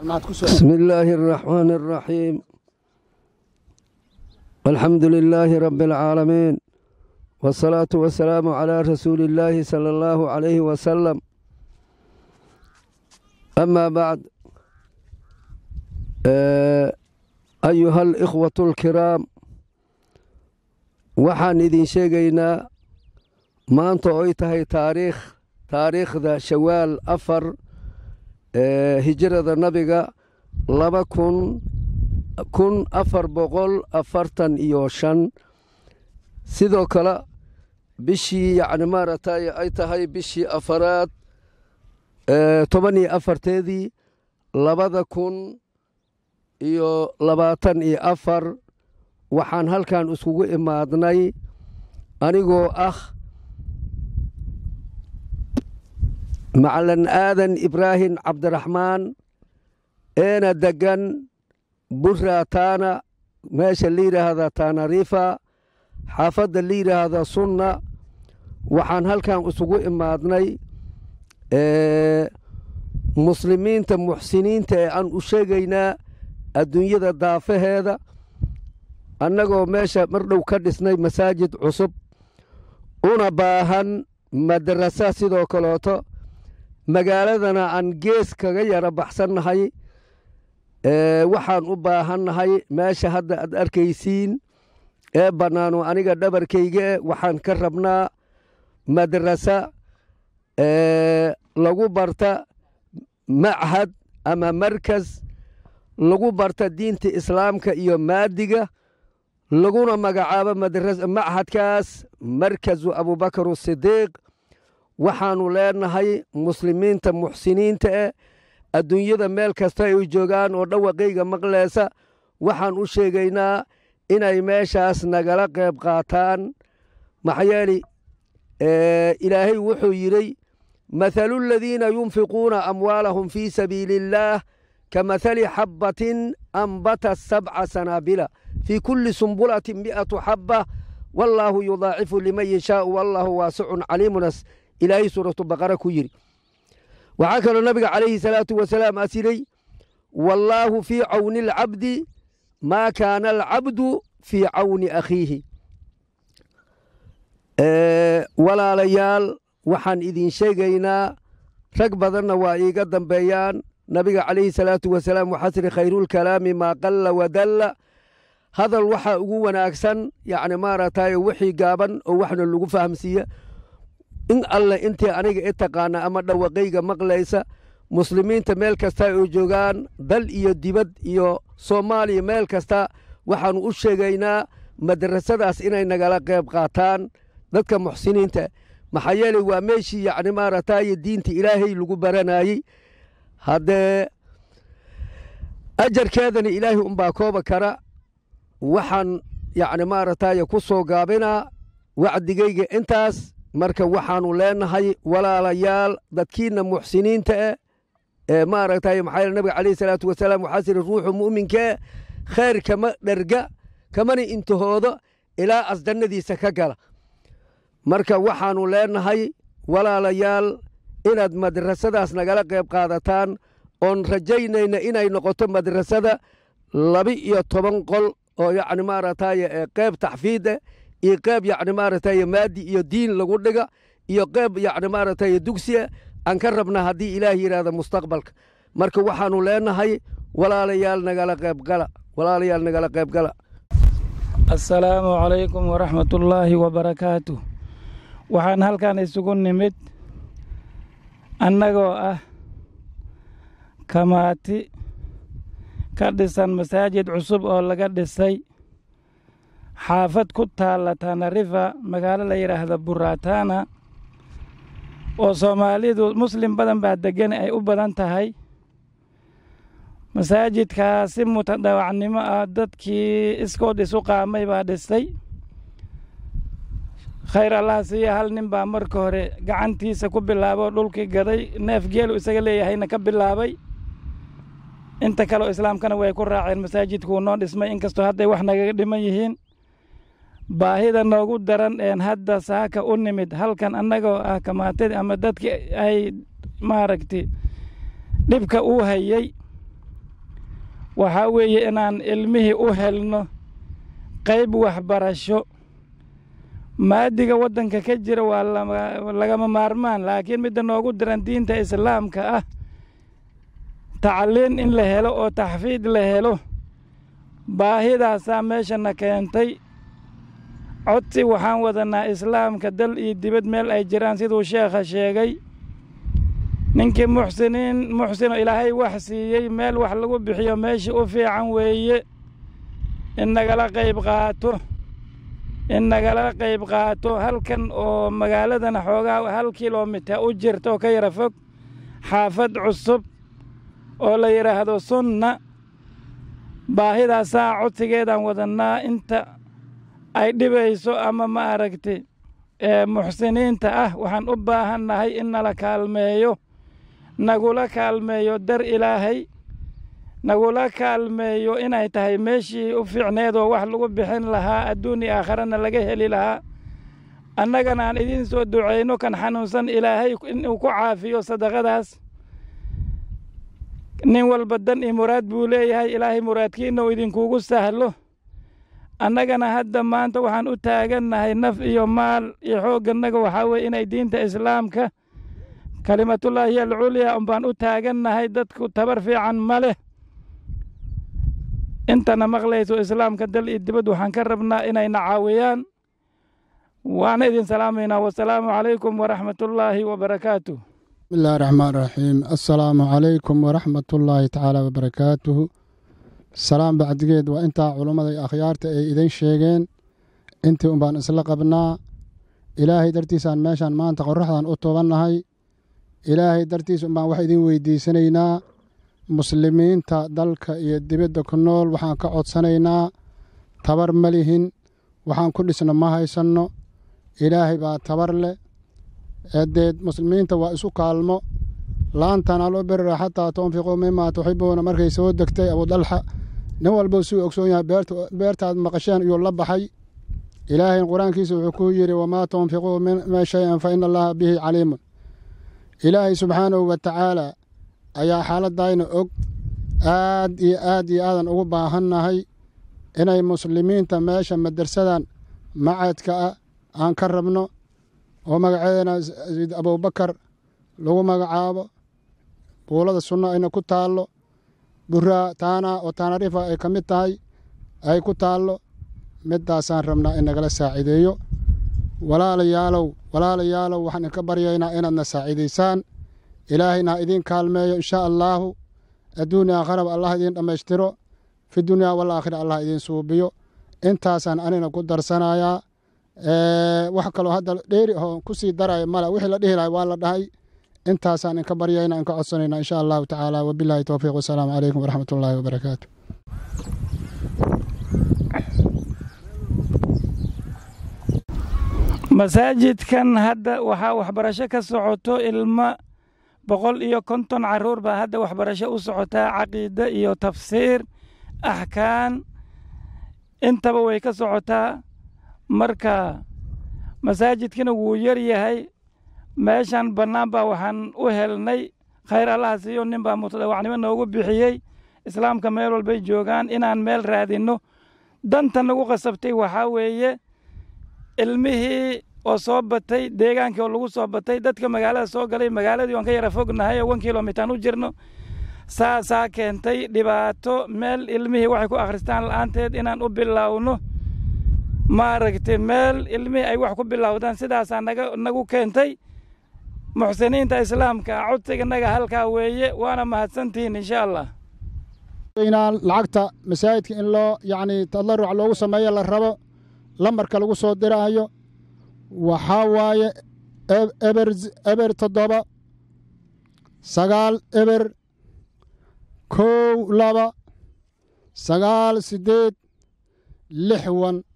بسم الله الرحمن الرحيم. الحمد لله رب العالمين، والصلاة والسلام على رسول الله صلى الله عليه وسلم. أما بعد، أيها الإخوة الكرام، waxaan idin sheegaynaa maanta oo ay tahay taariikhda shawaal 4 hijrada nabiga 1445 sidoo kale bishii maaragtay ay tahay bishii afaraad 14teedii 2024 waxaan halkan iskugu imaadnay anigoo macalin aadan ibraahim cabdiraxmaan eena degan buraataana meesha la yidhaahda taanariifa xaafadda la yidhaahda sunna. waxaan halkan isugu imaadnay muslimiinta muxsiniinta ee aan u sheegaynaa adduunyada daafaheeda, annagoo meesha mardhow ka dhisnay masaajid cusub una baahan madrasa sidoo kaleeto magaaladana aan gees kaga yara baxsannahay. waxaan u baahannahay meesha hadda aad arkaysiin ee bannaano aniga dhabarkayga waxaan ka rabnaa madrasa lagu barta machad ama markas lagu barta diinta islaamka iyo maadiga, laguna magacaabo machadkaas markazu abubakar sidiiq. waxaannu leenahay muslimiinta muxsiniinta adduunyada meel kasta ay joogaan oo dhawaqayga maqlaysa, waxaan u sheegaynaa inay meeshaas nagala qayb qaataan. maxaa yeelay ilaahay wuxuu yidhi mathalu aladiina yunfiquuna amwaalahum fii sabiili illaah kamathali xabbatin anbata 7 sanaabila fii kulli sumbulatin 100 xabba wallaahu yudaacifu liman yashaau wallaahu waasicun caliimunas ilaahay suuratu baqara ku yidhi. waxaa kaloo nabiga calayhi salaatu wasalaam asiray wallaahu fii cawni alcabdi maa kaana alcabdu fii cawni akhiihi. walaalayaal, waxaan idin sheegaynaa rag badanna waa iiga dambeeyaan. nabiga calayhi salaatu wasalaam waxaa tiri khayruulkalaami maa qalla wadalla. hadal waxaa ugu wanaagsan maaragtay wixii gaaban oo waxna lagu fahamsiiya. in alle intii aniga i taqaana ama dhawaqayga maqlaysa muslimiinta meel kasta oo joogaan dal iyo dibad iyo soomaaliya meel kasta waxaannu u sheegaynaa madrasadaas inay nagala qayb qaataan dadka muxsiniinta. maxaa yeelay waa meeshii maaragtay diinta ilaahay lagu baranayey. haddee ajarkeedana ilaahay unbaa kooba kara. waxaan maaragtay ku soo gaabinaa wacdigayga intaas. marka waxaannu leenahay walaalayaal dadkiinna muxsiniinta maaragtay maxaa nabiga calayhi salaatu wasalaam waxaa siri ruuxu mu'minka khayr kama dherga kamana intihoodo ilaa asjannadiisa ka gala. marka waxaannu leenahay walaalayaal inaad madrasadaas nagala qayb qaadataan, oon rajaynayna inay noqoto madrasada 12 qol oo maaragtay qayb taxfiid iyo qayb maaragtay maadi iyo diin lagu dhiga iyo qayb maaragtay dugsiya aan ka rabna haddii ilaah yidhaahda mustaqbalka. marka waxaannu leenahay walaalayaal nagala qayb gala. assalaamu calaykum waraxmatullaahi wabarakaatuh. waxaan halkan isugu nimid annagoo kamaati ka dhisan masaajid cusub oo laga dhisay xaafad ku taalla taanarifa magaalo la yidhaahda buraataana oo soomaalidu muslim badan baa deggan ay u badan tahay. masaajidkaas si mutadawacnimo dadkii iskood isu qaamay baa dhistay. khayr allah siiya hal nin baa marka hore gacantiisa ku bilaabo dhulkii gaday, neef geelu isaga leeyahayna ka bilaabay. inta kaleo islaamkana way ku raaceen masaajidkuu noo dhismay, inkastoo hadday wax nagaga dhiman yihiin. baahida noogu daran hadda saaka u nimid halkan annagoo kamaatadii ama dadkii ay maaragtay dhibka uu hayey waxaa weeye inaan ilmihii u helno qayb waxbarasho. maadiga waddanka ka jira waa lagama maarmaan, laakiin midda noogu diran diinta islaamka ah tacliin in la helo oo taxfiid la helo. baahidaasaa meeshana keentay. codsi waxaan wadanaa islaamka dal iyo dibad meel ay jiraan siduu sheekha sheegay. ninkii muxsinoo ilaahay wax siiyey meel wax lagu bixiyo meeshii u fiican weeye. in nagala qayb qaato halkan oo magaaladana xoogaa 1 kilomitir u jirta oo ka yara fog xaafad cusub oo la yidhaahdo sunna. baahidaasaa codsigeedaan wadannaa inta ay dhibayso ama ma aragti muxsiniinta ah. waxaan u baahannahay in nala kaalmeeyo, nagula kaalmeeyo dar ilaahay, nagula kaalmeeyo inay tahay meeshii u fiicneed oo wax lagu bixin lahaa adduun iyo aakharana laga heli lahaa. annagana aan idiin soo ducayno kan xanuunsan ilaahay inuu ku caafiyo sadaqadaas. nin walba dan iyo muraad buu leeyahay, ilaahay muraadkiinna uu idinkuugu sahlo. annagana hadda maanta waxaan u taagannahay naf iyo maal iyo xooggannaga waxaa weeye inay diinta islaamka kalimatullaahi alculyaa umbaan u taagannahay. dadku tabar fiican ma leh. intana maqlayso islaamka dal iyo dibad waxaan ka rabnaa inayna caawiyaan. waana idin salaamaynaa. wasalaamu calaykum waraxmatullaahi wabarakaatuh. بسم الله الرحمن الرحيم. السلام عليكم ورحمة الله تعالى وبركاته. السلام بعدgeed waa intaa culummada iyo akhyaarta ay idin sheegeen. intii un baan isla qabnaa. ilaahay dartiisaan meeshaan maanta qorraxdan u toobannahay. ilaahay dartiis un baan wax idin weydiisanaynaa. muslimiinta dalka iyo dibadda ku nool waxaan ka codsanaynaa tabar ma lihin, waxaan ku dhisno ma haysanno. ilaahay baa tabar leh. eedeed muslimiinta waa isu kaalmo. laan tanaaluu birra xataa tunfiquu mimaa tuxibuuna markay soo degtay abudalxa nin walba suu ogsoon yahay beertaad maqasheen iyuu la baxay. ilaahay qur-aankiisa wuxuu ku yidhi wamaa tunfiquu min shayan fa ina allaha bihi caliimun. ilaahay subxaanahu wa tacaala ayaa xaaladayna og. aad iyo aadan ugu baahannahay inay muslimiinta meesha madarsadan macadka ah aan ka rabno oo magaceedana sayid abubakar lagu magacaabo. buulada sunno ayna ku taallo. buraa taana oo taanarifa ay ka mid tahay ay ku taallo. middaasaan rabnaa in nagala saacideeyo. walaalayaalow waxaan idinka baryaynaa inaadna saacidaysaan. ilaahayna ha idiin kaalmeeyo inshaa allaahu. adduun iyo aakharaba allah idiin dhammaystiro. fi dunyaa walaakhira allah idiin suubiyo. intaasaan anina ku darsanayaa. wax kaloo hadda dheeri oo ku sii daraya male. wixii la dhihi lahay waa la dhahay. intaasaan inka baryayna inka codsanayna insha allahu tacaala. wabilaahi towfiiq. wasalaamu calaykum waraxmat ullaahi wabarakaatu. masaajidkan hadda waxaa waxbarasho ka socoto ilma 150 carruur baa hadda waxbarasho u socotaa. caqiide iyo tafsiir, axkaan intaba way ka socotaa. marka masaajidkina wuu yar yahay. meeshan bannaan baa waxaan u helnay khayr allaha siiyo nin baa mutadawacnimo noogu bixiyey. islaamka meel walbay joogaan inaan meel raadinno. danta nagu qasabtay waxaa weeye ilmihii oo soo batay, deegaankii oo lagu soo batay, dadka magaalada soo galay. magaaladii waan ka yara fognahay oo 1 kilomitir u jirno. saasaa keentay dhibaato meel ilmihii waxay ku akhristaan la'aanteed inaan u bilaawno. maaragtay meel ilmihii ay wax ku bilowdaan. sidaasaa nagu keentay. muxsiniinta islaamka codsiganaga halkaa weeye. waana mahadsantihiin insha allah. lacagta masaajidka in loo tadaruc loogu sameeyo la rabo, lamarka lagu soo diraayo waxaa waaye eber 7 9 eber 1 2 9 8 6 1